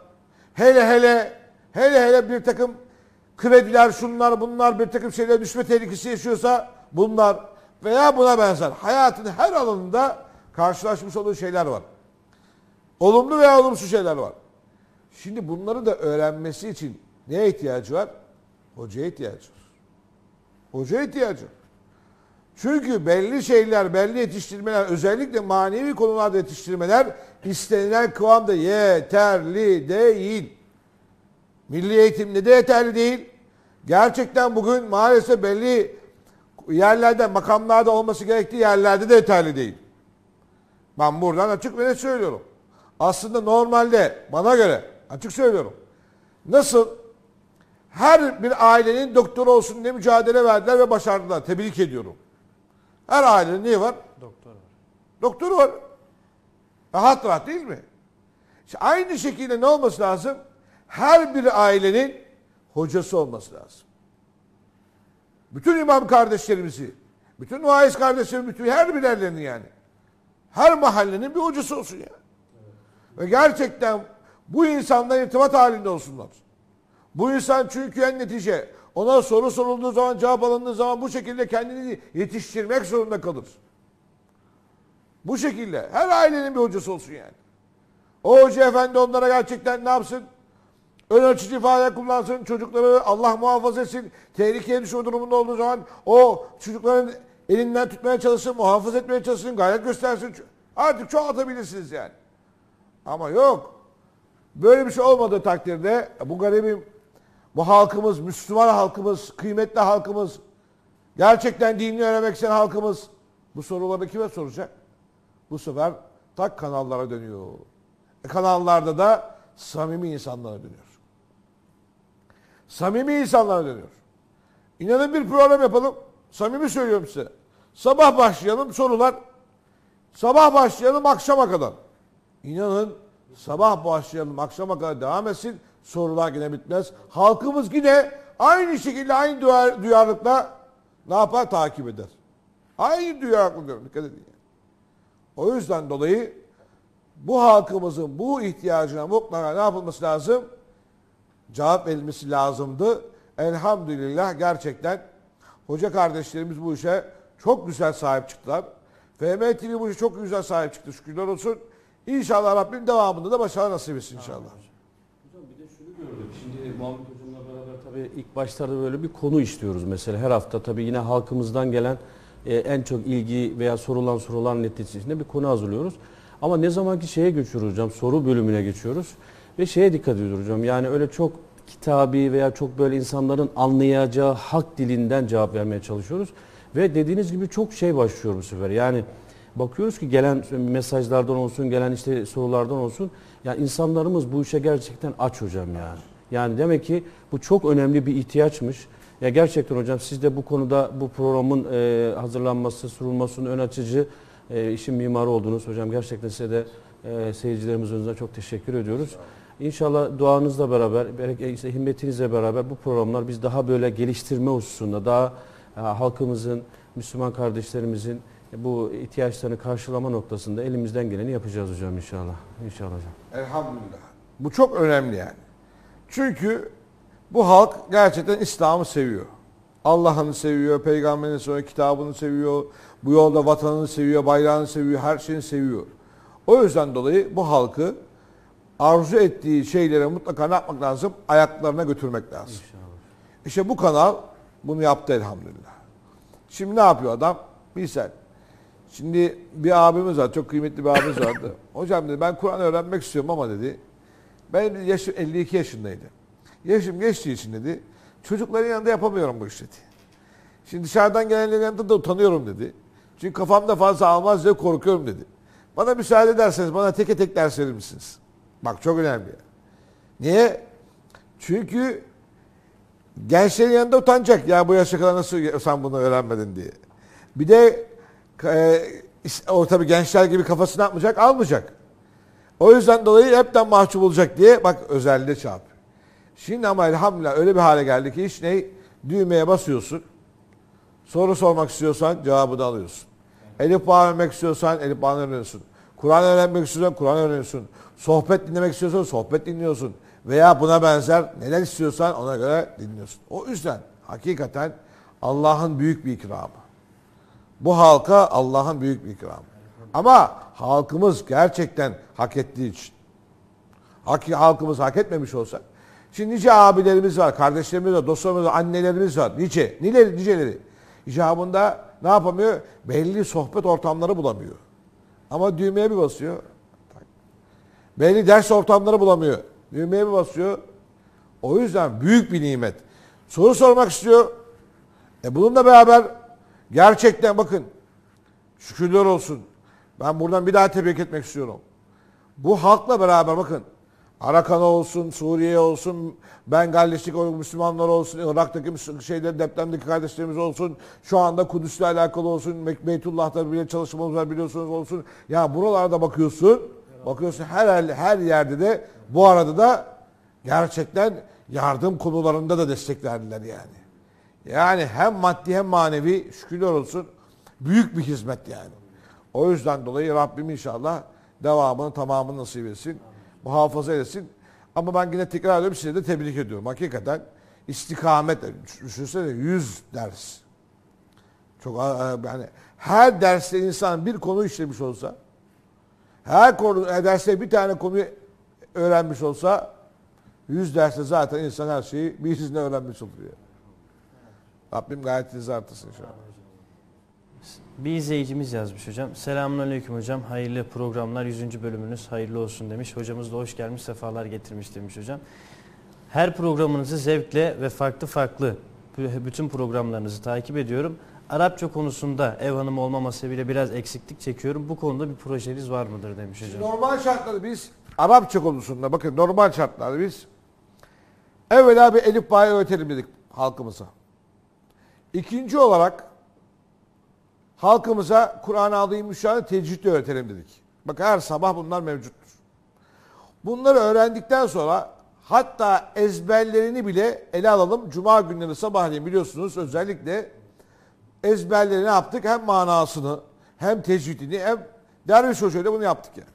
hele bir takım krediler, şunlar bunlar, bir takım şeyler düşme tehlikesi yaşıyorsa bunlar veya buna benzer hayatın her alanında karşılaşmış olduğu şeyler var. Olumlu veya olumsuz şeyler var. Şimdi bunları da öğrenmesi için neye ihtiyacı var? Hocaya ihtiyacı var. Hocaya ihtiyacı var. Çünkü belli şeyler, belli yetiştirmeler, özellikle manevi konularda yetiştirmeler istenilen kıvamda yeterli değil. Milli eğitimde de yeterli değil. Gerçekten bugün maalesef belli yerlerde, makamlarda olması gerektiği yerlerde de yeterli değil. Ben buradan açık ve net söylüyorum. Aslında normalde bana göre açık söylüyorum. Nasıl her bir ailenin doktoru olsun diye mücadele verdiler ve başardılar. Tebrik ediyorum. Her ailenin neyi var? Doktor var. Doktoru var. Rahat değil mi? İşte aynı şekilde ne olması lazım? Her bir ailenin hocası olması lazım. Bütün imam kardeşlerimizi, bütün vaiz kardeşlerimizi, bütün her birerlerinin yani. Her mahallenin bir hocası olsun ya. Evet. Ve gerçekten bu insanlar irtibat halinde olsunlar. Bu insan çünkü en netice ona soru sorulduğu zaman, cevap alındığı zaman bu şekilde kendini yetiştirmek zorunda kalır. Bu şekilde her ailenin bir hocası olsun yani. O hoca efendi onlara gerçekten ne yapsın? Ön açıcı ifade kullansın, çocukları Allah muhafaza etsin, tehlikeye düşme durumunda olduğu zaman o çocukların elinden tutmaya çalışsın, muhafaza etmeye çalışsın, gayret göstersin. Artık çoğaltabilirsiniz yani. Ama yok. Böyle bir şey olmadığı takdirde bu garibim, bu halkımız, Müslüman halkımız, kıymetli halkımız, gerçekten dinini öğrenmek isteyen halkımız bu soruları kime soracak? Bu sefer tak kanallara dönüyor. Kanallarda da samimi insanlara dönüyor. Samimi insanlara dönüyor. İnanın bir program yapalım. Samimi söylüyorum size. Sabah başlayalım sorular. Sabah başlayalım akşama kadar. İnanın sabah başlayalım akşama kadar devam etsin. Sorular yine bitmez. Halkımız yine aynı şekilde aynı duyarlılıkla ne yapar? Takip eder. Aynı duyarlılıkla diyorum. Dikkat edin. O yüzden dolayı bu halkımızın bu ihtiyacına mutlaka ne yapılması lazım? Cevap verilmesi lazımdı. Elhamdülillah gerçekten hoca kardeşlerimiz bu işe çok güzel sahip çıktılar. FM TV bu işe çok güzel sahip çıktı. Şükürler olsun. İnşallah Rabbim devamında da başarı nasip etsin inşallah. Hocam bir de şunu gördük. Şimdi Muhammed Hocam'la beraber tabii ilk başlarda böyle bir konu işliyoruz mesela. Her hafta tabii yine halkımızdan gelen en çok ilgi veya sorulan neticesinde bir konu hazırlıyoruz. Ama ne zamanki şeye geçiyoruz hocam, soru bölümüne geçiyoruz ve şeye dikkat ediyoruz hocam. Yani öyle çok kitabi veya çok böyle insanların anlayacağı halk dilinden cevap vermeye çalışıyoruz. Ve dediğiniz gibi çok şey başlıyor bu sefer. Yani bakıyoruz ki gelen mesajlardan olsun, gelen işte sorulardan olsun. Yani insanlarımız bu işe gerçekten aç hocam yani. Yani demek ki bu çok önemli bir ihtiyaçmış. Ya gerçekten hocam siz de bu konuda bu programın hazırlanması, sunulmasının ön açıcı işin mimarı oldunuz. Hocam gerçekten size de seyircilerimiz önünde çok teşekkür ediyoruz. İnşallah duanızla beraber, işte himmetinizle beraber bu programlar biz daha böyle geliştirme hususunda, daha halkımızın, Müslüman kardeşlerimizin bu ihtiyaçlarını karşılama noktasında elimizden geleni yapacağız hocam inşallah. İnşallah hocam. Elhamdülillah. Bu çok önemli yani. Çünkü bu halk gerçekten İslam'ı seviyor. Allah'ını seviyor, peygamberini seviyor, kitabını seviyor, bu yolda vatanını seviyor, bayrağını seviyor, her şeyini seviyor. O yüzden dolayı bu halkı arzu ettiği şeylere mutlaka ne yapmak lazım? Ayaklarına götürmek lazım. İnşallah. İşte bu kanal bunu yaptı elhamdülillah. Şimdi ne yapıyor adam? Misal. Şimdi bir abimiz var, çok kıymetli bir abimiz vardı. Hocam dedi, ben Kur'an öğrenmek istiyorum ama dedi, benim yaşım 52 yaşındaydı. Yaşım geçtiği için dedi, çocukların yanında yapamıyorum bu işi dedi. Şimdi dışarıdan gelenlerin yanında da utanıyorum dedi. Çünkü kafamda fazla almaz diye korkuyorum dedi. Bana müsaade ederseniz bana teke tek ders verir misiniz? Bak çok önemli. Niye? Çünkü gençlerin yanında utanacak. Ya bu yaşa kadar nasıl sen bunu öğrenmedin diye. Bir de o tabii gençler gibi kafasını atmayacak, almayacak. O yüzden dolayı hepten mahcup olacak diye bak özelliğe çarpıyor. Şimdi ama elhamdülillah öyle bir hale geldi ki hiç ne? Düğmeye basıyorsun. Soru sormak istiyorsan cevabı alıyorsun. Elif bağ öğrenmek istiyorsan elif bağ öğreniyorsun. Kur'an öğrenmek istiyorsan Kur'an öğreniyorsun. Sohbet dinlemek istiyorsan sohbet dinliyorsun. Veya buna benzer neler istiyorsan ona göre dinliyorsun. O yüzden hakikaten Allah'ın büyük bir ikramı. Bu halka Allah'ın büyük bir ikramı. Ama halkımız gerçekten hak ettiği için. Halkımız hak etmemiş olsa. Şimdi nice abilerimiz var, kardeşlerimiz var, dostlarımız var, annelerimiz var. Niceleri. İcabında ne yapamıyor? Belli sohbet ortamları bulamıyor. Ama düğmeye bir basıyor. Belli ders ortamları bulamıyor. Düğmeye bir basıyor. O yüzden büyük bir nimet. Soru sormak istiyor. Bununla beraber gerçekten bakın şükürler olsun. Ben buradan bir daha tebrik etmek istiyorum. Bu halkla beraber bakın Arakan olsun, Suriye olsun, Bengaldeş'teki Müslümanlar olsun, Irak'taki depremdeki kardeşlerimiz olsun, şu anda Kudüs'le alakalı olsun, Beytullah'ta bile çalışmamız var biliyorsunuz olsun. Ya buralarda bakıyorsun her yerde de bu arada da gerçekten yardım konularında da destek verdiler yani. Yani hem maddi hem manevi şükürler olsun büyük bir hizmet yani. O yüzden dolayı Rabbim inşallah devamını tamamını nasip etsin. Muhafaza etsin. Ama ben yine tekrar ediyorum size de tebrik ediyorum. Hakikaten istikamet. Düşünsene 100 ders. Çok yani her derste insan bir konu işlemiş olsa, her derste bir tane konuyu öğrenmiş olsa 100 derste zaten insan her şeyi bir izinle öğrenmiş oluyor. Rabbim gayetinizi artırsın inşallah. Bir izleyicimiz yazmış hocam. Selamünaleyküm hocam. Hayırlı programlar. 100. bölümünüz hayırlı olsun demiş. Hocamız da hoş gelmiş, sefalar getirmiş demiş hocam. Her programınızı zevkle ve farklı bütün programlarınızı takip ediyorum. Arapça konusunda ev hanımı olmaması bile biraz eksiklik çekiyorum. Bu konuda bir projeniz var mıdır demiş hocam. Normal şartlarda biz Arapça konusunda bakın normal şartlarda biz evvela bir elif bağ'ı öğretelim dedik halkımıza. İkinci olarak halkımıza Kur'an-ı Azimüşşan'ı tecvidle öğretelim dedik. Bak her sabah bunlar mevcuttur. Bunları öğrendikten sonra hatta ezberlerini bile ele alalım. Cuma günleri sabahleyin biliyorsunuz özellikle ezberlerini yaptık. Hem manasını hem tecvidini hem Derviş Hoca'yla bunu yaptık yani.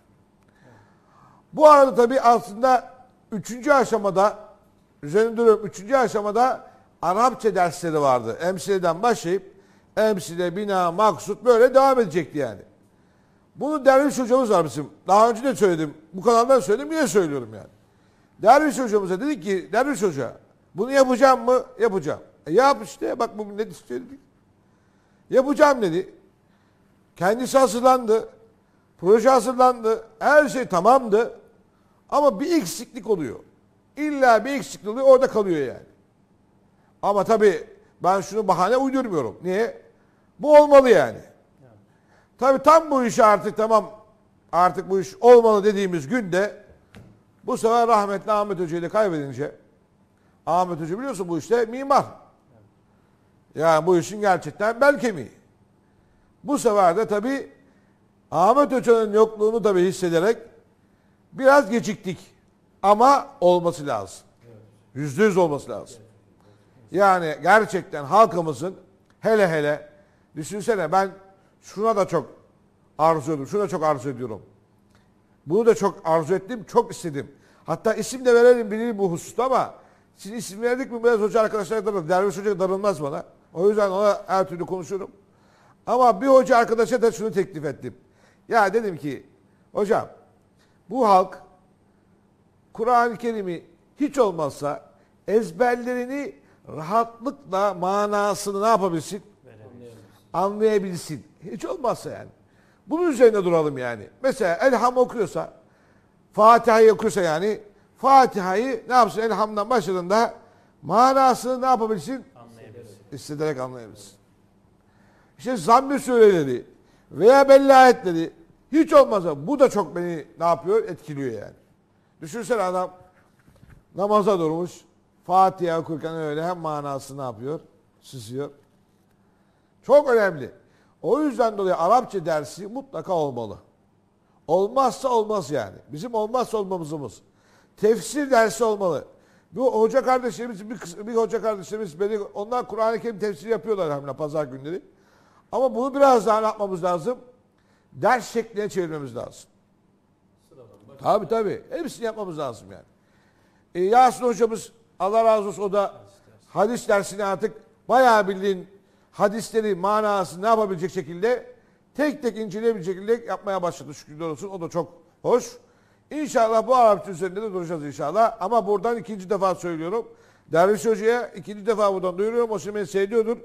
Bu arada tabii aslında 3. aşamada üzerinde duruyorum 3. aşamada Arapça dersleri vardı. Emsile'den başlayıp Emsile, bina, maksut böyle devam edecekti yani. Bunu Derviş Hocamız var bizim. Daha önce de söyledim. Bu kanaldan söyledim yine söylüyorum yani. Derviş Hocamıza dedik ki Derviş Hoca bunu yapacağım mı? Yapacağım. Yap işte bak bu millet istiyor dedik. Yapacağım dedi. Kendisi hazırlandı. Proje hazırlandı. Her şey tamamdı. Ama bir eksiklik oluyor. İlla bir eksiklik oluyor orada kalıyor yani. Ama tabii ben şunu bahane uydurmuyorum. Niye? Bu olmalı yani. Tabii tam bu işi artık tamam artık bu iş olmalı dediğimiz günde bu sefer rahmetli Ahmet Hoca ile kaybedince Ahmet Hoca biliyorsun bu işte mimar. Yani bu işin gerçekten bel kemiği. Bu sefer de tabii Ahmet Hoca'nın yokluğunu tabii hissederek biraz geciktik. Ama olması lazım. %100 olması lazım. Yani gerçekten halkımızın hele düşünsene ben şuna da çok arzu ediyorum. Şuna çok arzu ediyorum. Bunu da çok arzu ettim, çok istedim. Hatta isim de verelim bilelim bu hususta ama siz isim verdik mi biraz hoca arkadaşlar darılır. Derviş Hoca darılmaz bana. O yüzden ona her türlü konuşurum. Ama bir hoca arkadaşa da şunu teklif ettim. Ya dedim ki hocam bu halk Kur'an-ı Kerim'i hiç olmazsa ezberlerini rahatlıkla manasını ne yapabilsin? anlayabilsin. Hiç olmazsa yani. Bunun üzerine duralım yani. Mesela Elham okuyorsa, Fatiha'yı okuyorsa yani, Fatiha'yı ne yapsın? Elham'dan başladığında manasını ne yapabilsin? Anlayabilirsin. Hissederek anlayabilsin. İşte zamm-ı sureleri veya belli ayetleri hiç olmazsa bu da çok beni ne yapıyor? Etkiliyor yani. Düşünsene adam namaza durmuş, Fatiha okurken öyle hem manasını ne yapıyor? Süzüyor. Çok önemli. O yüzden dolayı Arapça dersi mutlaka olmalı. Olmazsa olmaz yani. Bizim olmazsa olmamızımız. Tefsir dersi olmalı. Bu hoca kardeşlerimiz, bir hoca kardeşlerimiz, onlar Kur'an-ı Kerim tefsiri yapıyorlar hamle pazar günleri. Ama bunu biraz daha ne yapmamız lazım? Ders şekline çevirmemiz lazım. Tabii. Hepsini yapmamız lazım yani. Yasin hocamız, Allah razı olsun, o da hadis dersini artık bayağı bildiğin hadisleri, manasını ne yapabilecek şekilde tek tek inceleyebilecek şekilde yapmaya başladı. Şükürler olsun. O da çok hoş. İnşallah bu Arapça üzerinde de duracağız inşallah. Ama buradan ikinci defa söylüyorum. Derviş Hoca'ya ikinci defa buradan duyuruyorum. O şimdi beni seyrediyordur.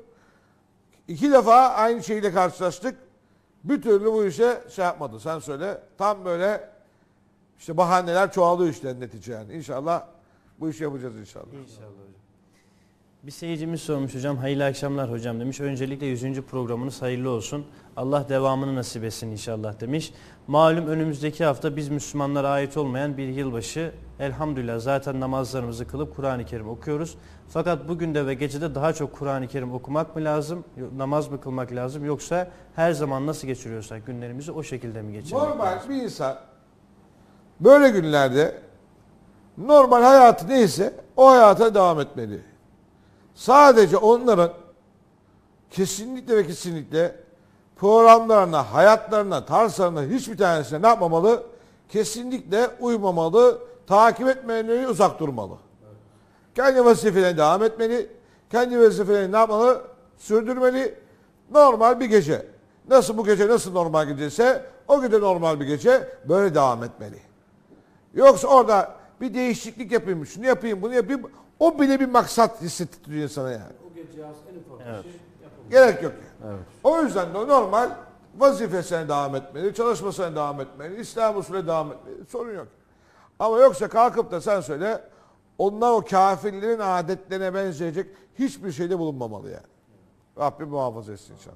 2 defa aynı şeyle karşılaştık. Bir türlü bu işe şey yapmadı. Sen söyle. Tam böyle işte bahaneler çoğalıyor işte netice yani. İnşallah bu işi yapacağız inşallah. İnşallah hocam. Bir seyircimiz sormuş hocam. Hayırlı akşamlar hocam demiş. Öncelikle 100. programınız hayırlı olsun. Allah devamını nasip etsin inşallah demiş. Malum önümüzdeki hafta biz Müslümanlara ait olmayan bir yılbaşı. Elhamdülillah zaten namazlarımızı kılıp Kur'an-ı Kerim okuyoruz. Fakat bugün de ve gecede daha çok Kur'an-ı Kerim okumak mı lazım? Namaz mı kılmak lazım? Yoksa her zaman nasıl geçiriyorsak günlerimizi o şekilde mi geçirmek Normal lazım? bir insan böyle günlerde normal hayatı neyse o hayata devam etmeli. Sadece onların kesinlikle ve kesinlikle programlarına, hayatlarına, tarzlarına hiçbir tanesine ne yapmamalı? Kesinlikle uymamalı, takip etmeyenleri uzak durmalı. Evet. Kendi vazifelerine devam etmeli, kendi vazifelerini ne yapmalı? Sürdürmeli. Normal bir gece. Nasıl bu gece nasıl normal geceyse o gece normal bir gece böyle devam etmeli. Yoksa orada bir değişiklik yapayım, şunu yapayım, bunu yapayım. O bile bir maksat hissettiriyor insana yani. O gece en ufak Evet. bir şey yapılmaz. Gerek yok yani. Evet. O yüzden de normal vazifesine devam etmeli, çalışmasına devam etmeli, İslam usulüne devam etmeli. Sorun yok. Ama yoksa kalkıp da sen söyle, onlar o kafirlerin adetlerine benzeyecek hiçbir şeyde bulunmamalı yani. Rabbim muhafaza etsin inşallah.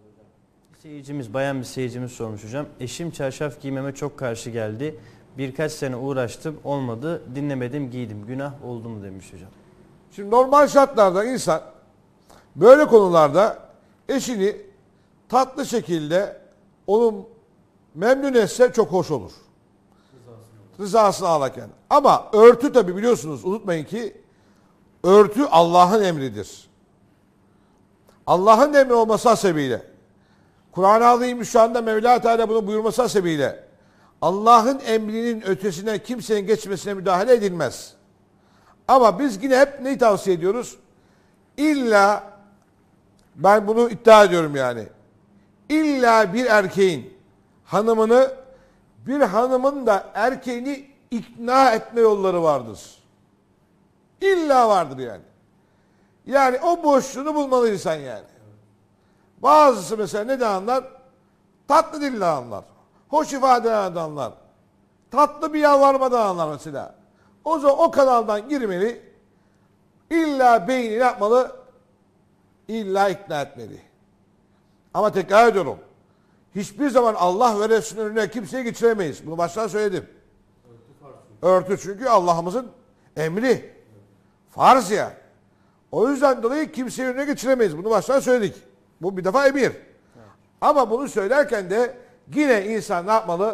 Bayan bir seyircimiz sormuş hocam. Eşim çarşaf giymeme çok karşı geldi. Birkaç sene uğraştım, olmadı, dinlemedim, giydim. Günah oldu mu demiş hocam. Şimdi normal şartlarda insan böyle konularda eşini tatlı şekilde onu memnun etse çok hoş olur. Rızasını alırken. Ama örtü tabi biliyorsunuz, unutmayın ki örtü Allah'ın emridir. Allah'ın emri olması hasebiyle, Kur'an-ı Azimüşşan'da Mevla Teala bunu buyurması hasebiyle Allah'ın emrinin ötesine kimsenin geçmesine müdahale edilmez. Ama biz yine hep neyi tavsiye ediyoruz? İlla, ben bunu iddia ediyorum yani, İlla bir erkeğin hanımını, bir hanımın da erkeğini ikna etme yolları vardır. İlla vardır yani. Yani o boşluğunu bulmalı insan yani. Bazısı mesela ne de anlar? Tatlı dille anlar. Hoş ifadelerden anlar. Tatlı bir yalvarmadan anlar mesela. O zaman o kanaldan girmeli. İlla beyni ne yapmalı? İlla ikna etmeli. Ama tekrar ediyorum. Hiçbir zaman Allah ve Resulünün önüne kimseyi geçiremeyiz. Bunu baştan söyledim. Örtü çünkü Allah'ımızın emri. Farz ya. O yüzden dolayı kimseyi önüne geçiremeyiz. Bunu baştan söyledik. Bu bir defa emir. Ama bunu söylerken de yine insan ne yapmalı?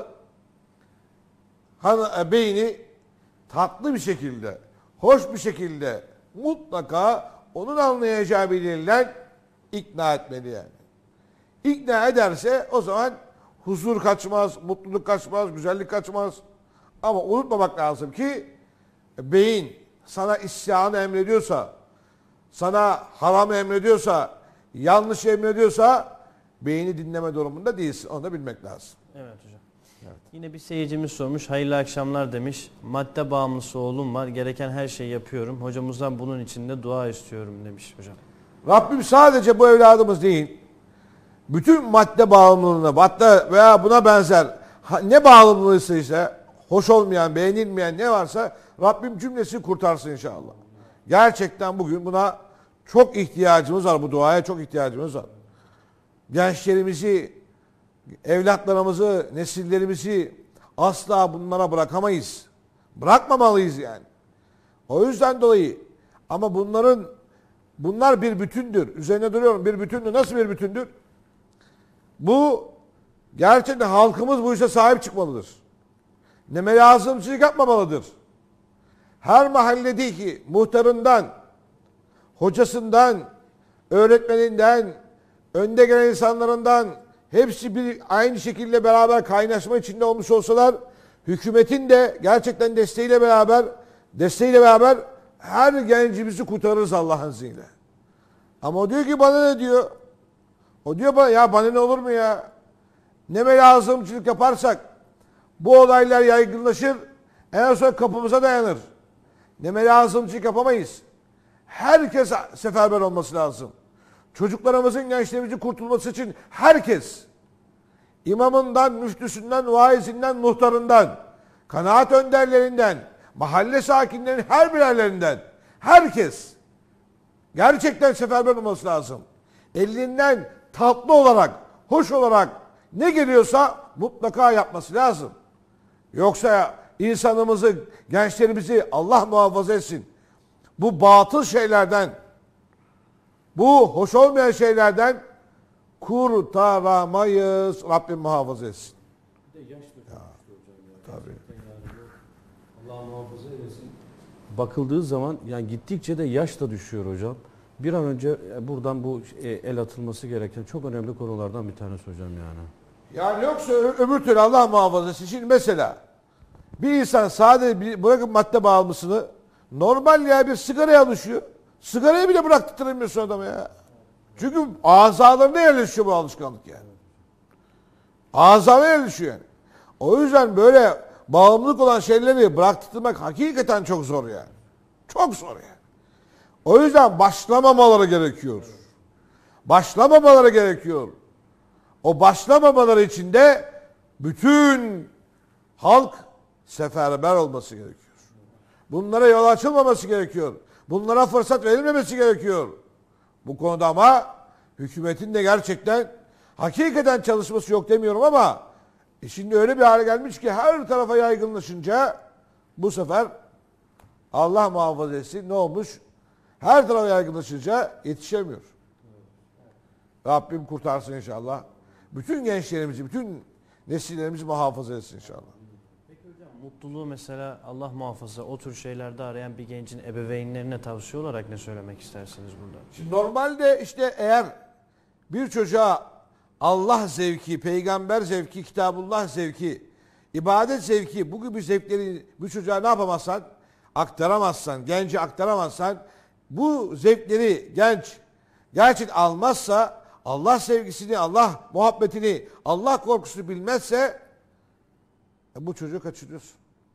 Beyni tatlı bir şekilde, hoş bir şekilde mutlaka onun anlayacağı bir dille ikna etmeli yani. İkna ederse o zaman huzur kaçmaz, mutluluk kaçmaz, güzellik kaçmaz. Ama unutmamak lazım ki beyin sana isyanı emrediyorsa, sana haram emrediyorsa, yanlış emrediyorsa beyni dinleme durumunda değilsin. Onu da bilmek lazım. Evet hocam. Evet. Yine bir seyircimiz sormuş. Hayırlı akşamlar demiş. Madde bağımlısı oğlum var. Gereken her şeyi yapıyorum. Hocamızdan bunun için de dua istiyorum demiş hocam. Rabbim sadece bu evladımız değil, bütün madde bağımlılığına, madde veya buna benzer ne bağımlılığıysa ise hoş olmayan, beğenilmeyen ne varsa Rabbim cümlesini kurtarsın inşallah. Gerçekten bugün buna çok ihtiyacımız var, bu duaya çok ihtiyacımız var. Gençlerimizi, evlatlarımızı, nesillerimizi asla bunlara bırakamayız. Bırakmamalıyız yani. O yüzden dolayı ama bunlar bir bütündür. Üzerine duruyorum, bir bütündür. Nasıl bir bütündür? Bu gerçekten halkımız bu işe sahip çıkmalıdır. Neme lazımcılık yapmamalıdır. Her mahalledeki muhtarından, hocasından, öğretmeninden, önde gelen insanlarından hepsi bir aynı şekilde beraber kaynaşma içinde olmuş olsalar, hükümetin de gerçekten desteğiyle beraber her gencimizi kurtarırız Allah'ın izniyle. Ama o diyor ki bana ne diyor? O diyor bana ya bana ne olur mu ya? Neme lazımcılık yaparsak bu olaylar yaygınlaşır, en son kapımıza dayanır. Neme lazımcılık yapamayız. Herkes seferber olması lazım. Çocuklarımızın, gençlerimizin kurtulması için herkes, imamından, müftüsünden, vaizinden, muhtarından, kanaat önderlerinden, mahalle sakinlerinin her birerlerinden, herkes gerçekten seferber olması lazım. Elinden tatlı olarak, hoş olarak ne geliyorsa mutlaka yapması lazım. Yoksa insanımızı, gençlerimizi Allah muhafaza etsin. Bu batıl şeylerden, bu hoş olmayan şeylerden kurtaramayız. Rabbim muhafaza etsin. Bir de yaş da Tabii. Allah muhafaza eylesin. Bakıldığı zaman yani gittikçe de yaş da düşüyor hocam. Bir an önce buradan bu el atılması gereken çok önemli konulardan bir tanesi hocam yani. Yani yoksa öbür türlü Allah muhafaza etsin. Şimdi mesela bir insan sadece bırakın madde bağımlısını, normal ya bir sigaraya alışıyor. Sigarayı bile bıraktırmıyorsun adama ya. Çünkü azalarına yerleşiyor bu alışkanlık yani. Azalarına yerleşiyor yani. O yüzden böyle bağımlılık olan şeyleri bıraktırmak hakikaten çok zor yani. Çok zor yani. O yüzden başlamamaları gerekiyor. Başlamamaları gerekiyor. O başlamamaları için de bütün halk seferber olması gerekiyor. Bunlara yol açılmaması gerekiyor. Bunlara fırsat verilmemesi gerekiyor. Bu konuda ama hükümetin de gerçekten hakikaten çalışması yok demiyorum ama şimdi öyle bir hale gelmiş ki her tarafa yaygınlaşınca bu sefer Allah muhafaza etsin ne olmuş? Her tarafa yaygınlaşınca yetişemiyor. Rabbim kurtarsın inşallah. Bütün gençlerimizi, bütün nesillerimizi muhafaza etsin inşallah. Peki hocam mutluluğu mesela Allah muhafaza o tür şeylerde arayan bir gencin ebeveynlerine tavsiye olarak ne söylemek istersiniz burada? Şimdi normalde işte eğer bir çocuğa Allah zevki, peygamber zevki, kitabullah zevki, ibadet zevki bu gibi zevkleri bu çocuğa ne yapamazsan, aktaramazsan, gence aktaramazsan, bu zevkleri genç gerçekten almazsa, Allah sevgisini, Allah muhabbetini, Allah korkusunu bilmezse bu çocuğu kaçırıyorsun.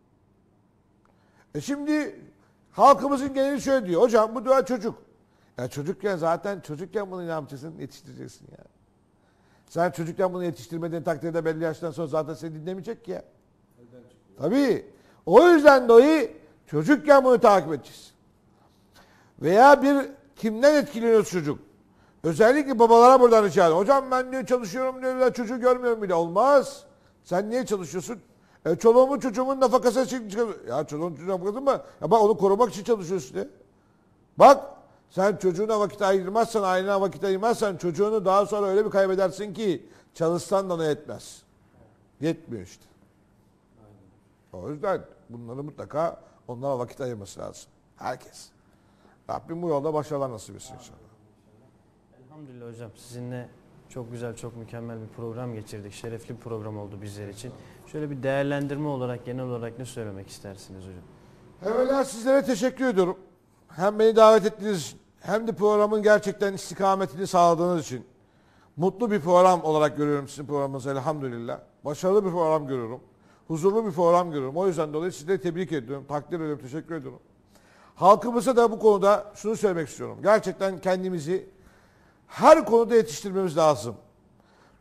Şimdi halkımızın geneli şöyle diyor. Hocam bu dua çocuk. Ya çocukken bunu ne yapacaksın? Yetiştireceksin ya. Sen çocukken bunu yetiştirmediğin takdirde belli yaştan sonra zaten seni dinlemeyecek ki ya. Tabii. O yüzden dolayı çocukken bunu takip edeceğiz. Veya kimden etkileniyor çocuk? Özellikle babalara buradan rica ediyorum. Hocam ben diyor çalışıyorum diyor çocuğu görmüyorum bile. Olmaz. Sen niye çalışıyorsun? Çoluğumun çocuğumun nafakası için çıkıyor. Ya çoluğun çocuğun nafakası mı? Ya bak onu korumak için çalışıyorsun diye. Bak sen çocuğuna vakit ayırmazsan, ailene vakit ayırmazsan çocuğunu daha sonra öyle bir kaybedersin ki çalışsan da ona yetmez. Yetmiyor işte. O yüzden bunları mutlaka onlara vakit ayırması lazım. Herkes. Rabbim bu yolda başarılar nasip etsin inşallah. Elhamdülillah hocam sizinle çok güzel, çok mükemmel bir program geçirdik. Şerefli bir program oldu bizler için. Şöyle bir değerlendirme olarak, genel olarak ne söylemek istersiniz hocam? Evvela sizlere teşekkür ediyorum. Hem beni davet ettiğiniz için hem de programın gerçekten istikametini sağladığınız için. Mutlu bir program olarak görüyorum sizin programınızı elhamdülillah. Başarılı bir program görüyorum. Huzurlu bir program görüyorum. O yüzden dolayı sizleri tebrik ediyorum, takdir ediyorum, teşekkür ediyorum. Halkımıza da bu konuda şunu söylemek istiyorum. Gerçekten kendimizi her konuda yetiştirmemiz lazım.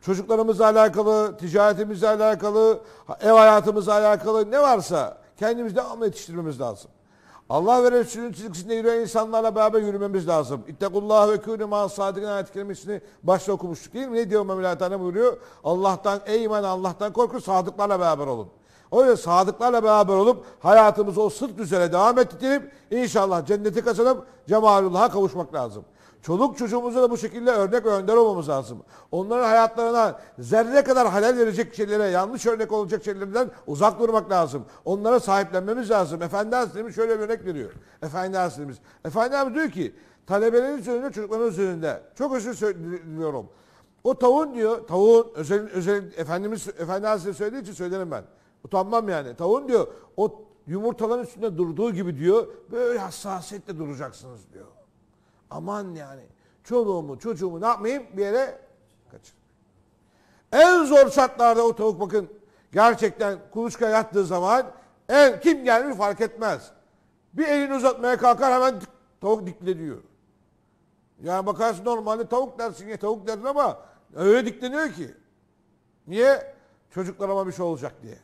çocuklarımızla alakalı, ticaretimizle alakalı, ev hayatımızla alakalı ne varsa kendimizi devamlı yetiştirmemiz lazım. Allah ve Resulünün çizgisinde yürüyen insanlarla beraber yürümemiz lazım. İttekullah ve kûnü ma'as-sâdikin ayet kelimesini başta okumuştuk değil mi? Ne diyor Mevla Teala buyuruyor? Ey iman Allah'tan korkun, sadıklarla beraber olun. O yüzden sadıklarla beraber olup hayatımızı o sıdk üzere devam ettirip inşallah cenneti kazanıp cemalullah'a kavuşmak lazım. Çoluk çocuğumuza da bu şekilde örnek ve önder olmamız lazım. Onların hayatlarına zerre kadar halel verecek şeylere, yanlış örnek olacak şeylerden uzak durmak lazım. Onlara sahiplenmemiz lazım. Efendi Hazretlerimiz şöyle bir örnek veriyor. Efendi Hazretlerimiz diyor ki, talebelerin üzerinde, çocukların üzerinde, çok özür diliyorum. O tavuğun diyor, Efendi Hazretleri söylediği için söylerim ben. Utanmam yani. Tavuğun diyor, o yumurtaların üstünde durduğu gibi diyor, böyle hassasiyetle duracaksınız diyor. Aman yani çoluğumu çocuğumu ne yapmayayım bir yere kaçır. En zor şartlarda o tavuk bakın gerçekten kuluçka yattığı zaman kim gelmiş fark etmez. Bir elini uzatmaya kalkar hemen tavuk dikleniyor. Yani bakarsın normalde tavuk dersin ya tavuk dersin ama öyle dikleniyor ki. Niye? Çocuklarıma bir şey olacak diye.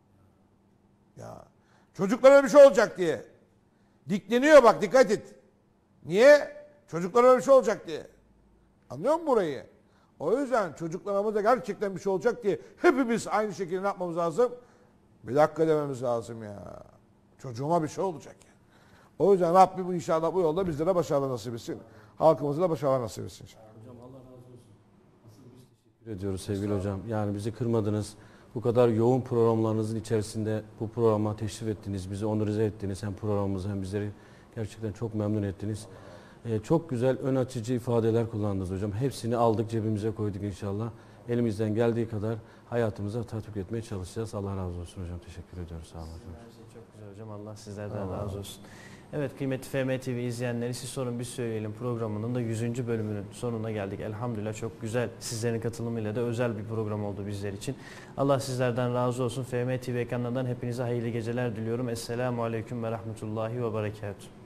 Ya çocuklarıma bir şey olacak diye. Dikleniyor bak dikkat et. Niye? Çocuklara bir şey olacak diye. Anlıyor musun burayı? O yüzden çocuklarımıza gerçekten bir şey olacak diye hepimiz aynı şekilde ne yapmamız lazım? Bir dakika dememiz lazım ya. Çocuğuma bir şey olacak yani. O yüzden Rabbim inşallah bu yolda bizlere başarılar nasip etsin. Halkımıza da başarılar nasip etsin. Hocam Allah razı olsun. Asıl biz teşekkür ediyoruz sevgili hocam. Yani bizi kırmadınız. Bu kadar yoğun programlarınızın içerisinde bu programa teşrif ettiniz. Bizi onurize ettiniz. Hem programımızı hem bizleri gerçekten çok memnun ettiniz. Çok güzel ön açıcı ifadeler kullandınız hocam. Hepsini aldık cebimize koyduk inşallah. Elimizden geldiği kadar hayatımıza tatbik etmeye çalışacağız. Allah razı olsun hocam. Teşekkür ediyoruz. Sağ olun. Her şey çok güzel hocam. Allah sizlerden razı olsun. Evet kıymetli FM TV izleyenleri siz sorun biz söyleyelim programının da 100. bölümünün sonuna geldik. Elhamdülillah çok güzel sizlerin katılımıyla da özel bir program oldu bizler için. Allah sizlerden razı olsun. FM TV ekranlarından hepinize hayırlı geceler diliyorum. Esselamu Aleyküm ve Rahmetullahi ve Berekatuhu.